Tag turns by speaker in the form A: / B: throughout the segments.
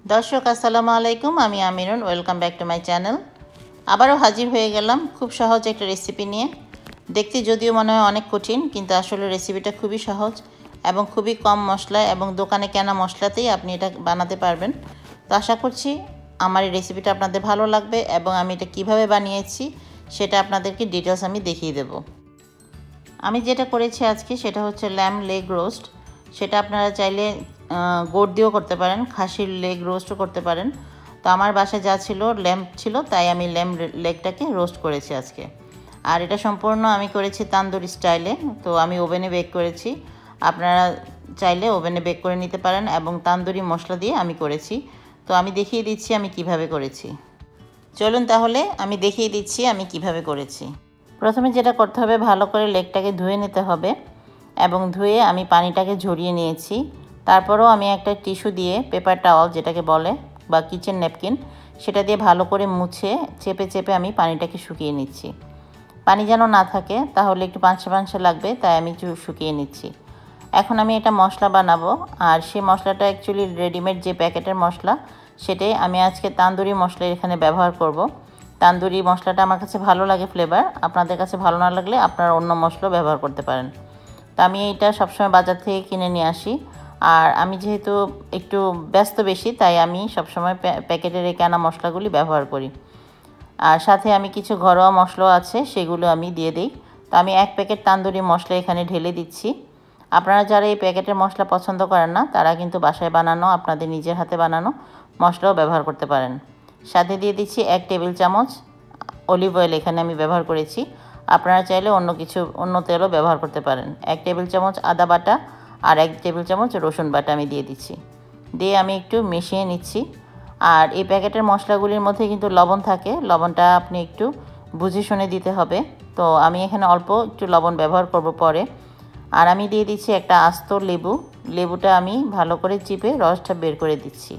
A: দর্শক আসসালামু আলাইকুম, আমি Amirun. Welcome back to my channel. আবারও হাজির হয়ে গেলাম খুব সহজ একটা রেসিপি নিয়ে। দেখতে যদিও মনে হয় অনেক কঠিন, কিন্তু আসলে রেসিপিটা খুবই সহজ এবং খুবই কম মশলা এবং দোকানে কেনা মশলাতেই আপনি এটা বানাতে পারবেন। তো আশা করছি আমার এই রেসিপিটা আপনাদের ভালো লাগবে এবং আমি এটা কিভাবে বানিয়েছি সেটা আপনাদেরকে ডিটেলস আমি দেখিয়ে দেব। আমি যেটা করেছি আজকে সেটা হচ্ছে ল্যাম্ব লেগ রোস্ট। সেটা আপনারা চাইলে গোট দিয়েও করতে পারেন, খাসির লেগ রোস্টও করতে পারেন। তো আমার বাসায় যা ছিল ল্যাম্ব ছিল, তাই আমি ল্যাম্ব লেগটাকে রোস্ট করেছি আজকে। আর এটা সম্পূর্ণ আমি করেছি তান্দুরি স্টাইলে। তো আমি ওভেনে বেক করেছি, আপনারা চাইলে ওভেনে বেক করে নিতে পারেন এবং তান্দুরি মশলা দিয়ে আমি করেছি। তো আমি দেখিয়ে দিচ্ছি আমি কিভাবে করেছি। চলুন তাহলে আমি দেখিয়ে দিচ্ছি আমি কিভাবে করেছি। প্রথমে যেটা করতে হবে, ভালো করে লেগটাকে ধুয়ে নিতে হবে এবং ধুয়ে আমি পানিটাকে ঝরিয়ে নিয়েছি। তারপরেও আমি একটা টিস্যু দিয়ে, পেপার টাওয়াল যেটাকে বলে বা কিচেন ন্যাপকিন, সেটা দিয়ে ভালো করে মুছে চেপে চেপে আমি পানিটাকে শুকিয়ে নিচ্ছি। পানি যেন না থাকে, তাহলে একটু পানসে পানসে লাগবে, তাই আমি একটু শুকিয়ে নিচ্ছি। এখন আমি এটা মশলা বানাবো, আর সেই মশলাটা অ্যাকচুয়ালি রেডিমেড যে প্যাকেটের মশলা, সেটাই আমি আজকে তান্দুরি মশলা এখানে ব্যবহার করব। তান্দুরি মশলাটা আমার কাছে ভালো লাগে ফ্লেভার, আপনাদের কাছে ভালো না লাগলে আপনারা অন্য মশলা ব্যবহার করতে পারেন। তো আমি এইটা সবসময় বাজার থেকে কিনে নিয়ে আসি। আর আমি যেহেতু একটু ব্যস্ত বেশি, তাই আমি সবসময় প্যাকেটের এই কেনা মশলাগুলি ব্যবহার করি। আর সাথে আমি কিছু ঘরোয়া মশলাও আছে, সেগুলো আমি দিয়ে দিই। তো আমি 1 প্যাকেট তান্দুরি মশলা এখানে ঢেলে দিচ্ছি। আপনারা যারা এই প্যাকেটের মশলা পছন্দ করেন না, তারা কিন্তু বাসায় বানানো, আপনাদের নিজের হাতে বানানো মশলাও ব্যবহার করতে পারেন। সাথে দিয়ে দিচ্ছি 1 টেবিল চামচ অলিভ অয়েল, এখানে আমি ব্যবহার করেছি। আপনারা চাইলে অন্য তেলও ব্যবহার করতে পারেন। 1 টেবিল চামচ আদা বাটা আর 1 টেবিল চামচ রসুন বাটা আমি দিয়ে দিচ্ছি। দিয়ে আমি একটু মিশিয়ে নিচ্ছি। আর এই প্যাকেটের মশলাগুলির মধ্যে কিন্তু লবণ থাকে, লবণটা আপনি একটু বুঝে শুনে দিতে হবে। তো আমি এখানে অল্প একটু লবণ ব্যবহার করব পরে। আর আমি দিয়ে দিচ্ছি একটা আস্ত লেবু। লেবুটা আমি ভালো করে চিপে রসটা বের করে দিচ্ছি।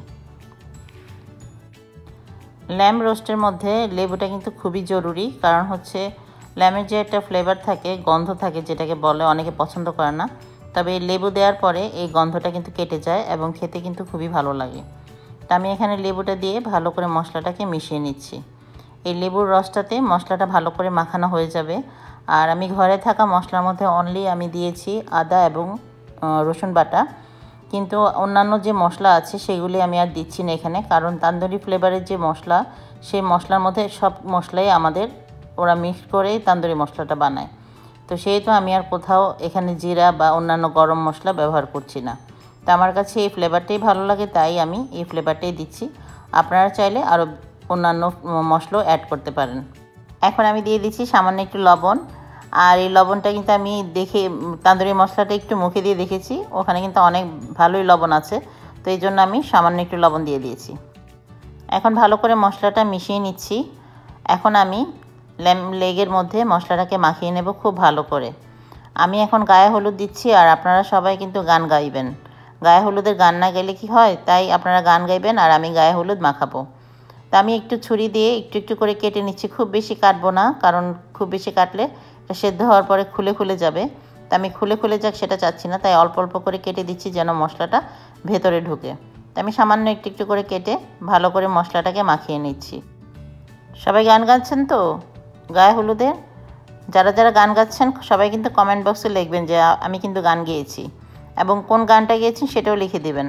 A: ল্যাম্ব রোস্টের মধ্যে লেবুটা কিন্তু খুবই জরুরি, কারণ হচ্ছে ল্যামের যে একটা ফ্লেভার থাকে, গন্ধ থাকে যেটাকে বলে, অনেকে পছন্দ করে না। তবে এই লেবু দেওয়ার পরে এই গন্ধটা কিন্তু কেটে যায় এবং খেতে কিন্তু খুবই ভালো লাগে। তো আমি এখানে লেবুটা দিয়ে ভালো করে মশলাটাকে মিশিয়ে নিচ্ছি। এই লেবুর রসটাতে মশলাটা ভালো করে মাখানো হয়ে যাবে। আর আমি ঘরে থাকা মশলার মধ্যে অনলি আমি দিয়েছি আদা এবং রসুন বাটা, কিন্তু অন্যান্য যে মশলা আছে সেগুলি আমি আর দিচ্ছি না এখানে, কারণ তান্দুরি ফ্লেভারের যে মশলা, সেই মশলার মধ্যে সব মশলাই ওরা মিক্স করেই তান্দুরি মশলাটা বানায়। তো সেহেতু আমি আর কোথাও এখানে জিরা বা অন্যান্য গরম মশলা ব্যবহার করছি না। তো আমার কাছে এই ফ্লেভারটাই ভালো লাগে, তাই আমি এই ফ্লেভারটাই দিচ্ছি। আপনারা চাইলে আরও অন্যান্য মশলাও অ্যাড করতে পারেন। এখন আমি দিয়ে দিচ্ছি সামান্য একটু লবণ। আর এই লবণটা কিন্তু আমি তান্দুরি মশলাটা একটু মুখে দিয়ে দেখেছি, ওখানে কিন্তু অনেক ভালোই লবণ আছে। তো এই জন্য আমি সামান্য একটু লবণ দিয়ে দিয়েছি। এখন ভালো করে মশলাটা মিশিয়ে নিচ্ছি। এখন আমি ল্যাম্ব লেগের মধ্যে মশলাটাকে মাখিয়ে নেব খুব ভালো করে। আমি এখন গায়ে হলুদ দিচ্ছি, আর আপনারা সবাই কিন্তু গান গাইবেন। গায়ে হলুদের গান না গেলে কি হয়, তাই আপনারা গান গাইবেন আর আমি গায়ে হলুদ মাখাবো। তা আমি একটু ছুরি দিয়ে একটু একটু করে কেটে নিচ্ছি, খুব বেশি কাটবো না, কারণ খুব বেশি কাটলে এটা সেদ্ধ হওয়ার পরে খুলে খুলে যাবে। তা আমি খুলে যাক সেটা চাচ্ছি না, তাই অল্প অল্প করে কেটে দিচ্ছি যেন মশলাটা ভেতরে ঢুকে। তা আমি সামান্য একটু একটু করে কেটে ভালো করে মশলাটাকে মাখিয়ে নিচ্ছি। সবাই গান গাচ্ছেন তো গায়ে হলুদে? যারা যারা গান গাচ্ছেন সবাই কিন্তু কমেন্ট বক্সে লিখবেন যে আমি কিন্তু গান গেয়েছি, এবং কোন গানটা গেয়েছি সেটাও লিখে দেবেন।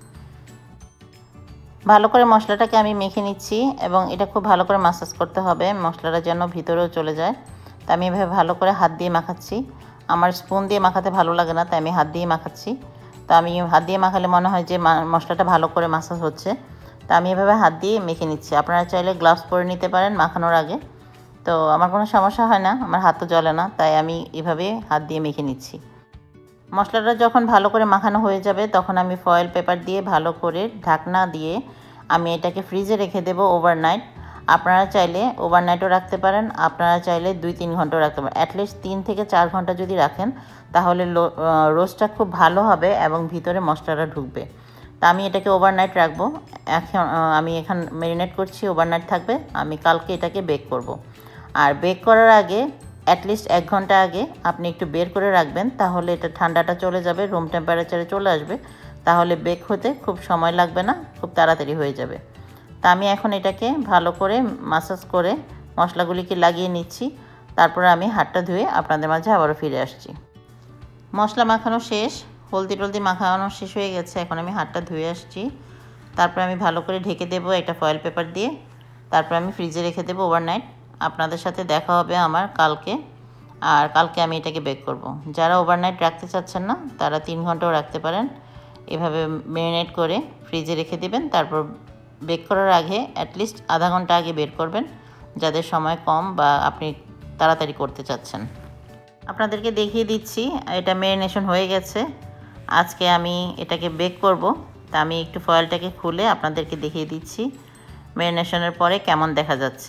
A: ভালো করে মশলাটাকে আমি মেখে নিচ্ছি এবং এটা খুব ভালো করে মাসাজ করতে হবে, মশলাটা যেন ভিতরেও চলে যায়। তা আমি এভাবে ভালো করে হাত দিয়ে মাখাচ্ছি। আমার স্পুন দিয়ে মাখাতে ভালো লাগে না, তাই আমি হাত দিয়ে মাখাচ্ছি। তা আমি হাত দিয়ে মাখালে মনে হয় যে মশলাটা ভালো করে মাসাজ হচ্ছে। তা আমি এভাবে হাত দিয়ে মেখে নিচ্ছি। আপনারা চাইলে গ্লাভস পরে নিতে পারেন মাখানোর আগে। তো আমার কোনো সমস্যা হয় না, আমার হাত তো জ্বলে না, তাই আমি এভাবে হাত দিয়ে মেখে নিচ্ছি। মশলাটা যখন ভালো করে মাখানো হয়ে যাবে, তখন আমি ফয়েল পেপার দিয়ে ভালো করে ঢাকনা দিয়ে আমি এটাকে ফ্রিজে রেখে দেব ওভারনাইট। আপনারা চাইলে ওভারনাইটও রাখতে পারেন, আপনারা চাইলে 2-3 ঘন্টাও রাখতে পারেন। অ্যাটলিস্ট 3 থেকে 4 ঘন্টা যদি রাখেন, তাহলে রোস্টটা খুব ভালো হবে এবং ভিতরে মশলাটা ঢুকবে। তা আমি এটাকে ওভারনাইট রাখবো। আমি এখন ম্যারিনেট করছি, ওভারনাইট থাকবে। আমি কালকে এটাকে বেক করব। আর বেক করার আগে অ্যাটলিস্ট 1 ঘন্টা আগে আপনি একটু বের করে রাখবেন, তাহলে এটা ঠান্ডাটা চলে যাবে, রুম টেম্পারেচারে চলে আসবে। তাহলে বেক হতে খুব সময় লাগবে না, খুব তাড়াতাড়ি হয়ে যাবে। তা আমি এখন এটাকে ভালো করে মাসাজ করে মশলাগুলিকে লাগিয়ে নিচ্ছি। তারপরে আমি হাতটা ধুয়ে আপনাদের মাঝে আবারও ফিরে আসছি। মশলা মাখানো শেষ, হলদি টলদি মাখানো শেষ হয়ে গেছে। এখন আমি হাতটা ধুয়ে আসছি। তারপরে আমি ভালো করে ঢেকে দেবো একটা ফয়েল পেপার দিয়ে। তারপর আমি ফ্রিজে রেখে দেবো ওভারনাইট। আপনাদের সাথে দেখা হবে আমার কালকে, আর কালকে আমি এটাকে বেক করব। যারা ওভারনাইট রাখতে চাচ্ছেন না তারা 3 ঘন্টাও রাখতে পারেন। এভাবে ম্যারিনেট করে ফ্রিজে রেখে দেবেন। তারপর বেক করার আগে অ্যাটলিস্ট আধা ঘন্টা আগে বের করবেন, যাদের সময় কম বা আপনি তাড়াতাড়ি করতে চাচ্ছেন। আপনাদেরকে দেখিয়ে দিচ্ছি, এটা ম্যারিনেশন হয়ে গেছে। আজকে আমি এটাকে বেক করব। তা আমি একটু ফয়েলটাকে খুলে আপনাদেরকে দেখিয়ে দিচ্ছি ম্যারিনেশনের পরে কেমন দেখা যাচ্ছে।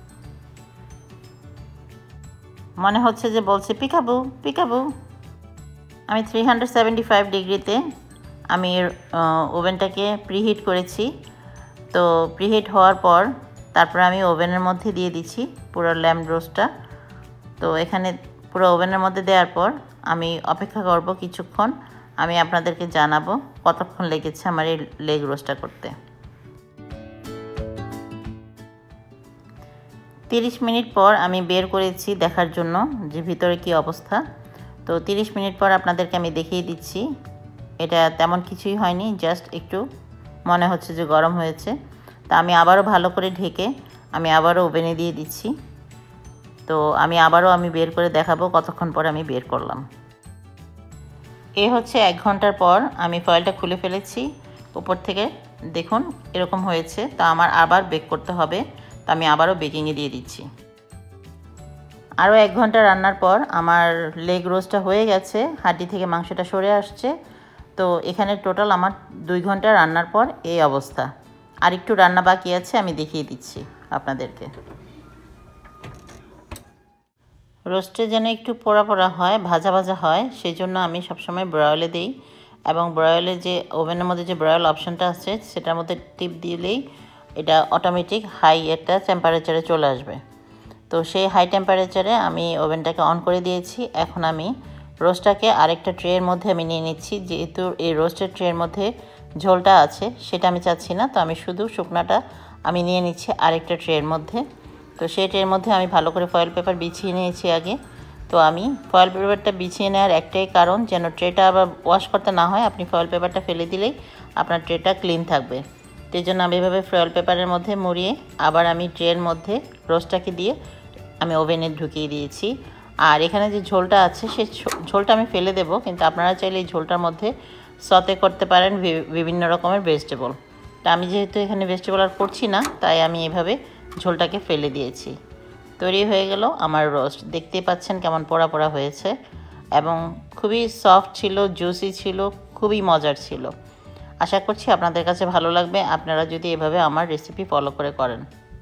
A: মনে হচ্ছে যে বলছে পিকাবু পিকাবু। আমি 375 ডিগ্রিতে আমি ওভেনটাকে প্রিহিট করেছি। তো প্রিহিট হওয়ার পর তারপর আমি ওভেনের মধ্যে দিয়ে দিচ্ছি পুরো ল্যাম্ব রোস্টটা। তো এখানে পুরো ওভেনের মধ্যে দেওয়ার পর আমি অপেক্ষা করব কিছুক্ষণ। আমি আপনাদেরকে জানাবো কতক্ষণ লেগেছে আমার এই লেগ রোস্টটা করতে। 30 মিনিট পর আমি বের করেছি দেখার জন্য যে ভিতরে কি অবস্থা। তো 30 মিনিট পর আপনাদেরকে আমি দেখিয়ে দিচ্ছি। এটা তেমন কিছুই হয়নি, জাস্ট একটু মনে হচ্ছে যে গরম হয়েছে। তা আমি আবারও ভালো করে ঢেকে আমি আবারও ওভেনে দিয়ে দিচ্ছি। তো আমি আবারও বের করে দেখাবো কতক্ষণ পর আমি বের করলাম। এ হচ্ছে 1 ঘন্টার পর আমি ফয়েলটা খুলে ফেলেছি। উপর থেকে দেখুন এরকম হয়েছে। তা আমার আবার বেক করতে হবে। তো আমি আবারও বেকিংয়ে দিয়ে দিচ্ছি। আরও 1 ঘন্টা রান্নার পর আমার লেগ রোস্টটা হয়ে গেছে, হাড্ডি থেকে মাংসটা সরে আসছে। তো এখানে টোটাল আমার 2 ঘন্টা রান্নার পর এই অবস্থা। আর একটু রান্না বাকি আছে, আমি দেখিয়ে দিচ্ছি আপনাদেরকে। রোস্টে যেন একটু পোড়া পোড়া হয়, ভাজা ভাজা হয়, সেই জন্য আমি সবসময় ব্রয়লে দিই। এবং ব্রয়লে যে ওভেনের মধ্যে যে ব্রয়ল অপশানটা আছে সেটার মধ্যে টিপ দিলেই এটা অটোমেটিক হাই একটা টেম্পারেচারে চলে আসবে। তো সেই হাই টেম্পারেচারে আমি ওভেনটাকে অন করে দিয়েছি। এখন আমি রোস্টটাকে আরেকটা ট্রের মধ্যে আমি নিয়ে নিচ্ছি। যেহেতু এই রোস্টের ট্রের মধ্যে ঝোলটা আছে সেটা আমি চাচ্ছি না, তো আমি শুধু শুকনাটা আমি নিয়ে নিচ্ছি আরেকটা ট্রের মধ্যে। তো সেই ট্রের মধ্যে আমি ভালো করে ফয়েল পেপার বিছিয়ে নিয়েছি আগে। তো আমি ফয়েল পেপারটা বিছিয়ে নেওয়ার একটাই কারণ, যেন ট্রেটা আবার ওয়াশ করতে না হয়। আপনি ফয়েল পেপারটা ফেলে দিলেই আপনার ট্রেটা ক্লিন থাকবে। তো এই জন্য আমি এভাবে ফয়েল পেপারের মধ্যে মুড়িয়ে আবার আমি ট্রের মধ্যে রোস্টটাকে দিয়ে আমি ওভেনে ঢুকিয়ে দিয়েছি। আর এখানে যে ঝোলটা আছে সেই ঝোলটা আমি ফেলে দেব, কিন্তু আপনারা চাইলে এই ঝোলটার মধ্যে সতে করতে পারেন বিভিন্ন রকমের ভেজিটেবল। তা আমি যেহেতু এখানে ভেজিটেবল আর করছি না, তাই আমি এভাবে ঝোলটাকে ফেলে দিয়েছি। তৈরি হয়ে গেল আমার রোস্ট। দেখতেই পাচ্ছেন কেমন পোড়া পোড়া হয়েছে এবং খুবই সফট ছিল, জুসি ছিল, খুবই মজার ছিল। আশা করছি আপনাদের কাছে ভালো লাগবে আপনারা যদি এভাবে আমার রেসিপি ফলো করে করেন।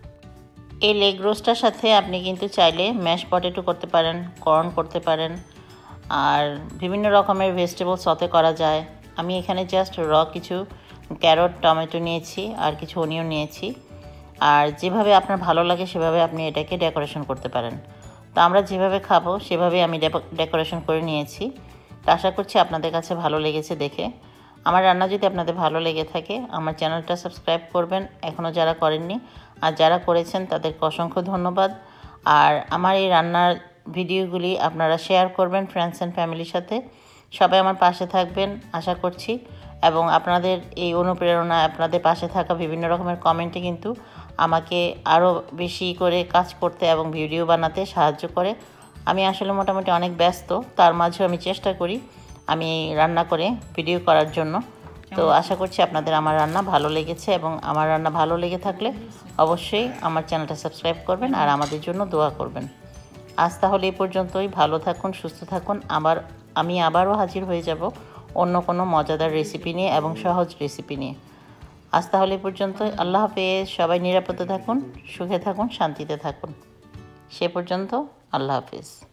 A: এই লেগ রোস্টটার সাথে আপনি কিন্তু চাইলে ম্যাশ পটেটো করতে পারেন, কর্ন করতে পারেন, আর বিভিন্ন রকমের ভেজিটেবল সতে করা যায়। আমি এখানে জাস্ট কিছু ক্যারট, টমেটো নিয়েছি আর কিছু অনিয়ন নিয়েছি। আর যেভাবে আপনার ভালো লাগে সেভাবে আপনি এটাকে ডেকোরেশন করতে পারেন। তো আমরা যেভাবে খাবো সেভাবে আমি ডেকোরেশন করে নিয়েছি। তো আশা করছি আপনাদের কাছে ভালো লেগেছে দেখে। আমার রান্না যদি আপনাদের ভালো লেগে থাকে আমার চ্যানেলটা সাবস্ক্রাইব করবেন এখনও যারা করেননি, আর যারা করেছেন তাদেরকে অসংখ্য ধন্যবাদ। আর আমার এই রান্নার ভিডিওগুলি আপনারা শেয়ার করবেন ফ্রেন্ডস অ্যান্ড ফ্যামিলির সাথে। সবাই আমার পাশে থাকবেন আশা করছি, এবং আপনাদের এই অনুপ্রেরণা, আপনাদের পাশে থাকা বিভিন্ন রকমের কমেন্টে কিন্তু আমাকে আরও বেশি করে কাজ করতে এবং ভিডিও বানাতে সাহায্য করে। আমি আসলে মোটামুটি অনেক ব্যস্ত, তার মাঝেও আমি চেষ্টা করি আমি রান্না করে ভিডিও করার জন্য। তো আশা করছি আপনাদের আমার রান্না ভালো লেগেছে, এবং আমার রান্না ভালো লেগে থাকলে অবশ্যই আমার চ্যানেলটা সাবস্ক্রাইব করবেন আর আমাদের জন্য দোয়া করবেন। আজ তাহলে এই পর্যন্তই। ভালো থাকুন, সুস্থ থাকুন। আমি আবারও হাজির হয়ে যাব অন্য কোনো মজাদার রেসিপি নিয়ে এবং সহজ রেসিপি নিয়ে। আজ তাহলে এই পর্যন্তই। আল্লাহ হাফেজ। সবাই নিরাপদে থাকুন, সুখে থাকুন, শান্তিতে থাকুন। সে পর্যন্ত আল্লাহ হাফেজ।